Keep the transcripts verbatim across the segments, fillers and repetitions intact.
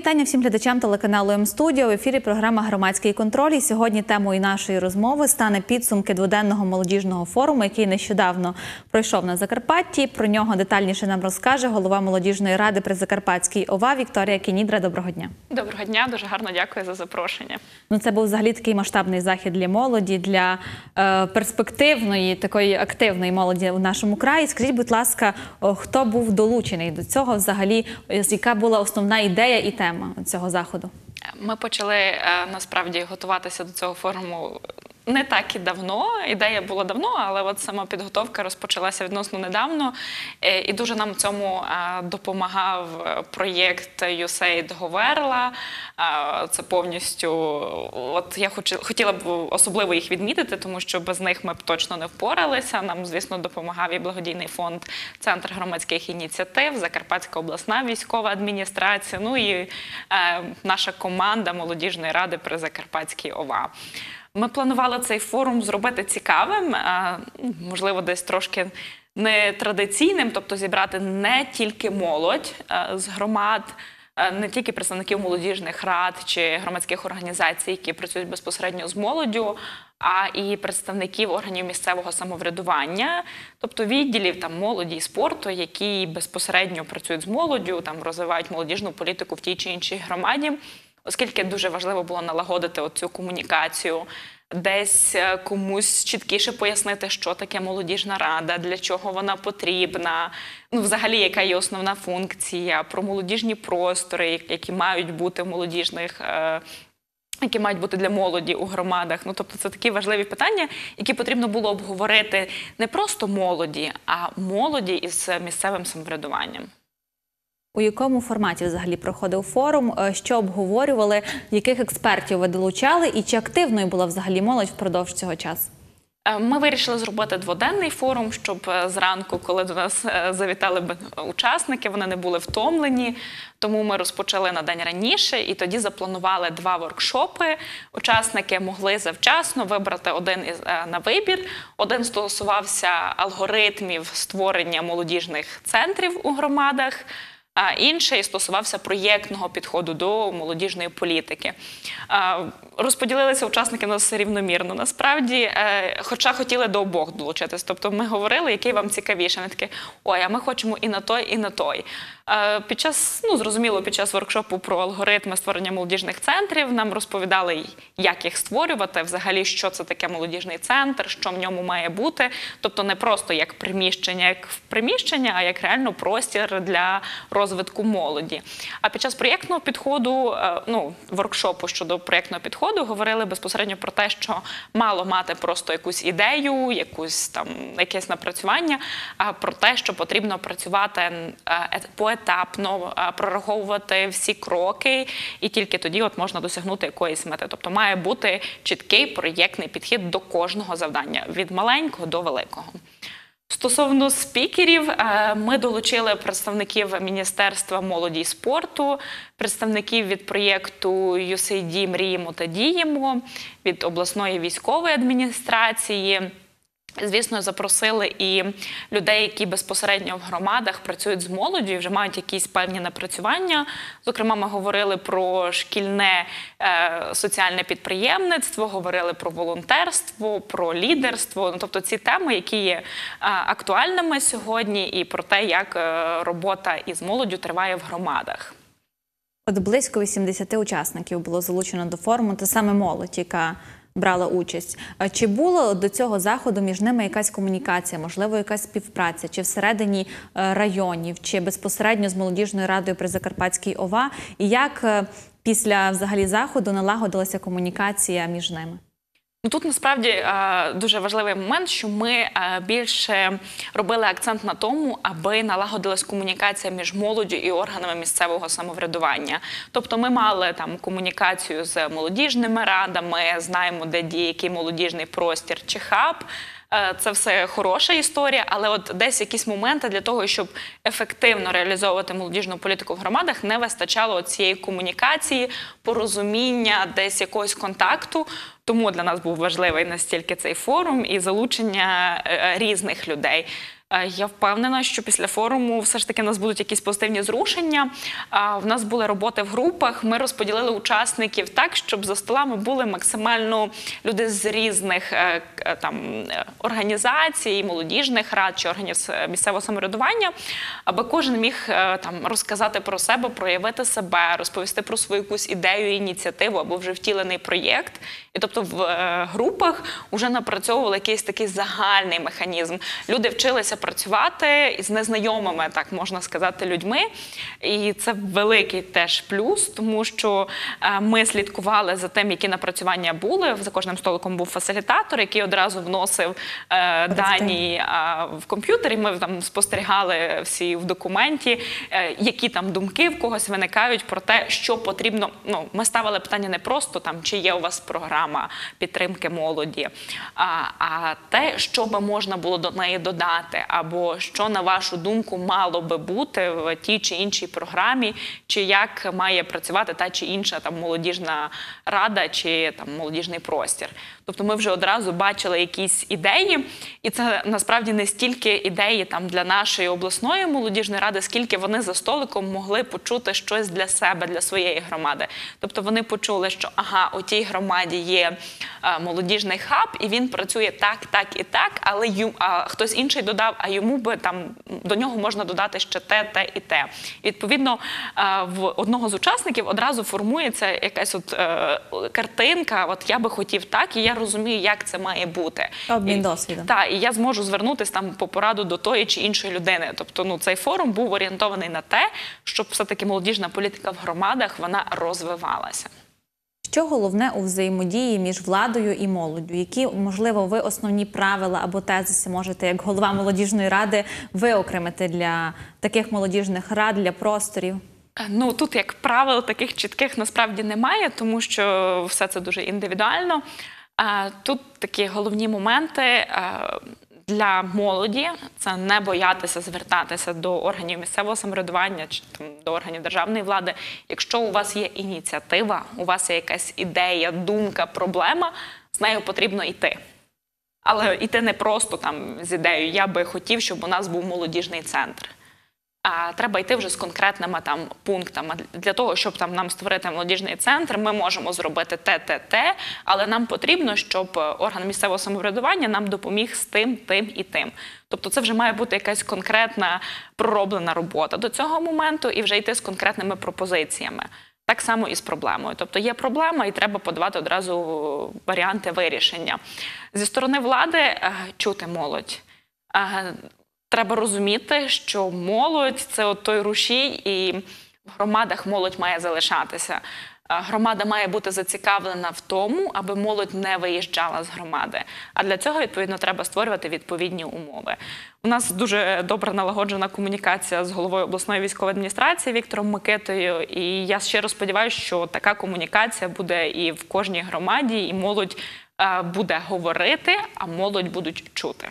вітання всім глядачам телеканалу М-студіо. В ефірі програма «Громадський контроль». І сьогодні темою нашої розмови стане підсумки дводенного молодіжного форуму, який нещодавно пройшов на Закарпатті. Про нього детальніше нам розкаже голова молодіжної ради при Закарпатській ОВА Вікторія Кінідра. Доброго дня. Доброго дня, дуже гарно дякую за запрошення. Ну, це був взагалі такий масштабний захід для молоді, для е, перспективної, такої активної молоді у нашому краї. Скажіть, будь ласка, о, хто був долучений до цього взагалі, яка була основна ідея і тема цього заходу? Ми почали, насправді, готуватися до цього форуму не так і давно. Ідея була давно, але от сама підготовка розпочалася відносно недавно. І дуже нам в цьому допомагав проєкт ю ес ей ай ді Говерла. Це повністю, от я хотіла б особливо їх відмітити, тому що без них ми б точно не впоралися. Нам, звісно, допомагав і благодійний фонд «Центр громадських ініціатив», Закарпатська обласна військова адміністрація, ну і е, наша команда молодіжної ради при Закарпатській ОВА. Ми планували цей форум зробити цікавим, можливо, десь трошки нетрадиційним, тобто зібрати не тільки молодь з громад, не тільки представників молодіжних рад чи громадських організацій, які працюють безпосередньо з молоддю, а і представників органів місцевого самоврядування, тобто відділів там, молоді і спорту, які безпосередньо працюють з молоддю, там, розвивають молодіжну політику в тій чи іншій громаді. Оскільки дуже важливо було налагодити оцю комунікацію, десь комусь чіткіше пояснити, що таке молодіжна рада, для чого вона потрібна, ну, взагалі, яка є основна функція, про молодіжні простори, які мають бути в молодіжних, які мають бути для молоді у громадах. Ну, тобто це такі важливі питання, які потрібно було обговорити не просто молоді, а молоді із місцевим самоврядуванням. У якому форматі взагалі проходив форум, що обговорювали, яких експертів ви долучали і чи активною була взагалі молодь впродовж цього часу? Ми вирішили зробити дводенний форум, щоб зранку, коли до нас завітали учасники, вони не були втомлені. Тому ми розпочали на день раніше і тоді запланували два воркшопи. Учасники могли завчасно вибрати один на вибір. Один стосувався алгоритмів створення молодіжних центрів у громадах, а інший стосувався проєктного підходу до молодіжної політики. Розподілилися учасники у нас рівномірно, насправді, хоча хотіли до обох долучитись. Тобто ми говорили, який вам цікавіше. Вони такі, ой, а ми хочемо і на той, і на той. Під час, ну, зрозуміло, під час воркшопу про алгоритми створення молодіжних центрів нам розповідали, як їх створювати, взагалі, що це таке молодіжний центр, що в ньому має бути. Тобто не просто як приміщення, як приміщення, а як реально простір для розвитку молоді. А під час проєктного підходу, ну, воркшопу щодо проєктного підходу, говорили безпосередньо про те, що мало мати просто якусь ідею, якусь там, якесь напрацювання, а про те, що потрібно працювати поетапно, прораховувати всі кроки, і тільки тоді от можна досягнути якоїсь мети. Тобто має бути чіткий проєктний підхід до кожного завдання, від маленького до великого. Стосовно спікерів, ми долучили представників Міністерства молоді і спорту, представників від проєкту ю ес ей ай ді «Мріємо та діємо», від обласної військової адміністрації. Звісно, запросили і людей, які безпосередньо в громадах працюють з молоддю і вже мають якісь певні напрацювання. Зокрема, ми говорили про шкільне е, соціальне підприємництво, говорили про волонтерство, про лідерство. Ну, тобто ці теми, які є е, актуальними сьогодні, і про те, як е, робота із молоддю триває в громадах. От близько вісімдесяти учасників було залучено до форуму, це саме молодь, яка брала участь. Чи було до цього заходу між ними якась комунікація, можливо, якась співпраця, чи всередині районів, чи безпосередньо з молодіжною радою при Закарпатській ОВА? І як після взагалі заходу налагодилася комунікація між ними? Тут, насправді, дуже важливий момент, що ми більше робили акцент на тому, аби налагодилась комунікація між молоддю і органами місцевого самоврядування. Тобто ми мали там комунікацію з молодіжними радами, знаємо, де діє який молодіжний простір чи хаб. Це все хороша історія, але от десь якісь моменти для того, щоб ефективно реалізовувати молодіжну політику в громадах, не вистачало цієї комунікації, порозуміння, десь якогось контакту. Тому для нас був важливий настільки цей форум і залучення різних людей. Е, Я впевнена, що після форуму все ж таки у нас будуть якісь позитивні зрушення. А, В нас були роботи в групах, ми розподілили учасників так, щоб за столами були максимально люди з різних е, к- там, е, організацій, молодіжних рад чи органів с- місцевого самоврядування, аби кожен міг е, там, розказати про себе, проявити себе, розповісти про свою якусь ідею, ініціативу або вже втілений проєкт. І тобто в е, групах вже напрацьовували якийсь такий загальний механізм. Люди вчилися працювати із незнайомими, так можна сказати, людьми. І це великий теж плюс, тому що е, ми слідкували за тим, які напрацювання були. За кожним столиком був фасилітатор, який одразу вносив е, дані е, в комп'ютері. Ми там спостерігали всі в документі, е, які там думки в когось виникають про те, що потрібно. Ну, ми ставили питання не просто там, чи є у вас програма підтримки молоді, а, а те, що би можна було до неї додати, або що, на вашу думку, мало би бути в тій чи іншій програмі, чи як має працювати та чи інша там молодіжна рада, чи там молодіжний простір. Тобто ми вже одразу бачили якісь ідеї, і це насправді не стільки ідеї там для нашої обласної молодіжної ради, скільки вони за столиком могли почути щось для себе, для своєї громади. Тобто вони почули, що ага, у тій громаді є а, молодіжний хаб, і він працює так, так і так, але ю, а, хтось інший додав, а йому би там до нього можна додати ще те, те і те. І, відповідно, а, в одного з учасників одразу формується якась от е, картинка, от я би хотів так, і я розумію, як це має бути. Обмін І- досвідом. Так, і я зможу звернутися там по пораду до тої чи іншої людини. Тобто, ну, цей форум був орієнтований на те, щоб все-таки молодіжна політика в громадах, вона розвивалася. Що головне у взаємодії між владою і молоддю? Які, можливо, ви основні правила або тезиси можете, як голова молодіжної ради, виокремити для таких молодіжних рад, для просторів? Ну, тут, як правил, таких чітких насправді немає, тому що все це дуже індивідуально. А, Тут такі головні моменти а, для молоді – це не боятися звертатися до органів місцевого самоврядування чи там, до органів державної влади. Якщо у вас є ініціатива, у вас є якась ідея, думка, проблема, з нею потрібно йти. Але йти не просто там з ідеєю «я би хотів, щоб у нас був молодіжний центр». А треба йти вже з конкретними там пунктами. Для того, щоб там нам створити молодіжний центр, ми можемо зробити те, те, те, але нам потрібно, щоб орган місцевого самоврядування нам допоміг з тим, тим і тим. Тобто це вже має бути якась конкретна пророблена робота до цього моменту і вже йти з конкретними пропозиціями. Так само і з проблемою. Тобто є проблема і треба подавати одразу варіанти вирішення. Зі сторони влади е, чути молодь. Е, Треба розуміти, що молодь – це от той рушій, і в громадах молодь має залишатися. Громада має бути зацікавлена в тому, аби молодь не виїжджала з громади. А для цього, відповідно, треба створювати відповідні умови. У нас дуже добре налагоджена комунікація з головою обласної військової адміністрації Віктором Микитою. І я щиро сподіваюся, що така комунікація буде і в кожній громаді, і молодь е, буде говорити, а молодь будуть чути.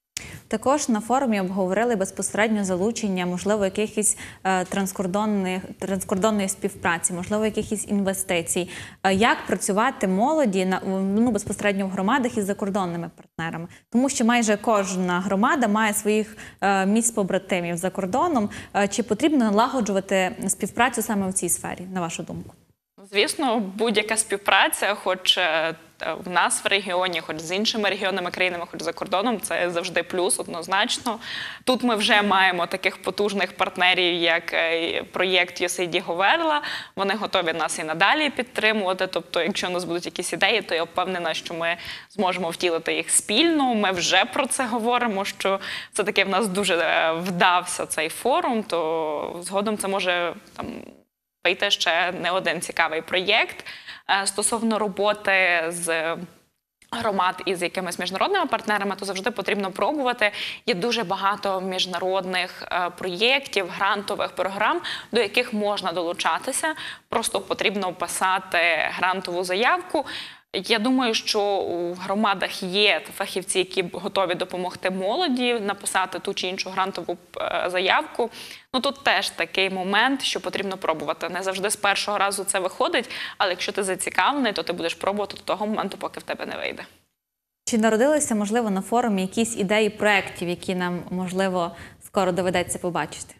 Також на форумі обговорили безпосередньо залучення, можливо, якихось е, транскордонних, транскордонної співпраці, можливо, якихось інвестицій. Е, як працювати молоді на, ну, безпосередньо в громадах із закордонними партнерами? Тому що майже кожна громада має своїх е, місць-побратимів за кордоном. Е, чи потрібно налагоджувати співпрацю саме в цій сфері, на вашу думку? Звісно, будь-яка співпраця, хоч е, в нас в регіоні, хоч з іншими регіонами, країнами, хоч за кордоном, це завжди плюс, однозначно. Тут ми вже маємо таких потужних партнерів, як е, проєкт ю ес ей ай ді Говерла. Вони готові нас і надалі підтримувати. Тобто, якщо у нас будуть якісь ідеї, то я впевнена, що ми зможемо втілити їх спільно. Ми вже про це говоримо, що все-таки в нас дуже е, вдався цей форум, то згодом це може там вийти ще не один цікавий проєкт. Стосовно роботи з громад із якимись міжнародними партнерами, то завжди потрібно пробувати. Є дуже багато міжнародних проєктів, грантових програм, до яких можна долучатися. Просто потрібно писати грантову заявку. Я думаю, що у громадах є фахівці, які готові допомогти молоді написати ту чи іншу грантову заявку. Ну, тут теж такий момент, що потрібно пробувати. Не завжди з першого разу це виходить, але якщо ти зацікавлений, то ти будеш пробувати до того моменту, поки в тебе не вийде. Чи народилися, можливо, на форумі якісь ідеї проєктів, які нам, можливо, скоро доведеться побачити?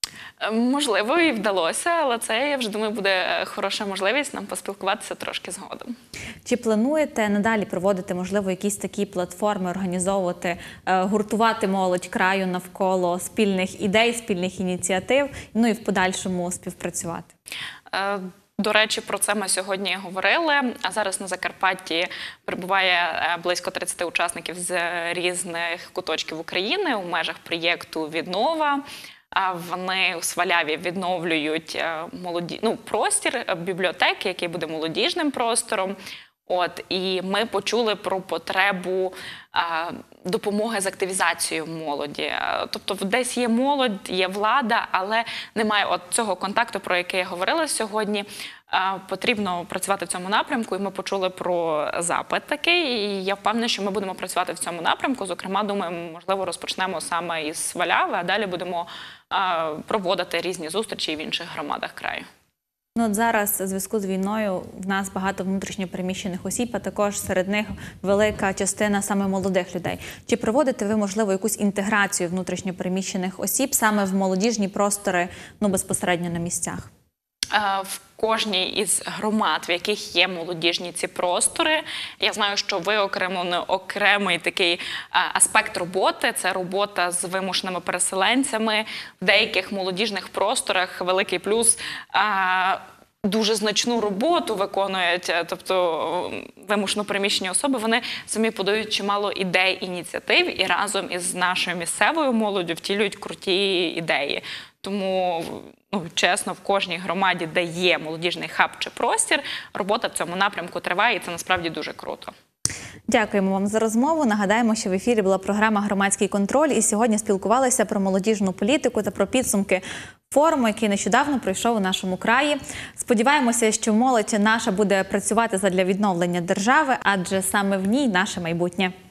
Е, Можливо, і вдалося, але це, я вже думаю, буде хороша можливість нам поспілкуватися трошки згодом. Чи плануєте надалі проводити, можливо, якісь такі платформи, організовувати, е, гуртувати молодь краю навколо спільних ідей, спільних ініціатив, ну і в подальшому співпрацювати? Е, До речі, про це ми сьогодні говорили. А зараз на Закарпатті перебуває е, близько тридцяти учасників з різних куточків України у межах проєкту «Віднова». А Вони у Сваляві відновлюють е, молоді... ну, простір е, бібліотеки, який буде молодіжним простором. От, і ми почули про потребу е, допомоги з активізацією молоді. Е, Тобто десь є молодь, є влада, але немає от цього контакту, про який я говорила сьогодні. Е, Потрібно працювати в цьому напрямку, і ми почули про запит такий, і я впевнена, що ми будемо працювати в цьому напрямку. Зокрема, думаю, можливо, розпочнемо саме із Сваляви, а далі будемо е, проводити різні зустрічі в інших громадах краю. Ну, от зараз, у зв'язку з війною, в нас багато внутрішньо переміщених осіб, а також серед них велика частина саме молодих людей. Чи проводите ви, можливо, якусь інтеграцію внутрішньо переміщених осіб саме в молодіжні простори, ну, безпосередньо на місцях? Е, В кожній із громад, в яких є молодіжні ці простори. Я знаю, що виокремлено окремий такий е, аспект роботи – це робота з вимушеними переселенцями. В деяких молодіжних просторах великий плюс е, – дуже значну роботу виконують, тобто вимушено переміщені особи, вони самі подають чимало ідей, ініціатив і разом із нашою місцевою молоддю втілюють круті ідеї. Тому, ну, чесно, в кожній громаді, де є молодіжний хаб чи простір, робота в цьому напрямку триває, і це насправді дуже круто. Дякуємо вам за розмову. Нагадаємо, що в ефірі була програма «Громадський контроль», і сьогодні спілкувалися про молодіжну політику та про підсумки форуму, який нещодавно пройшов у нашому краї. Сподіваємося, що молодь наша буде працювати задля відновлення держави, адже саме в ній наше майбутнє.